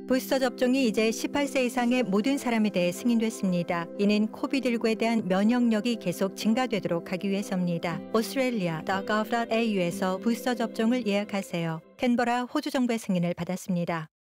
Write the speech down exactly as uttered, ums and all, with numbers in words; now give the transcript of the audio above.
부스터 접종이 이제 십팔 세 이상의 모든 사람에 대해 승인됐습니다. 이는 코비드십구에 대한 면역력이 계속 증가되도록 하기 위해서입니다. australia 닷 gov 닷 에이유에서 부스터 접종을 예약하세요. 캔버라 호주 정부의 승인을 받았습니다.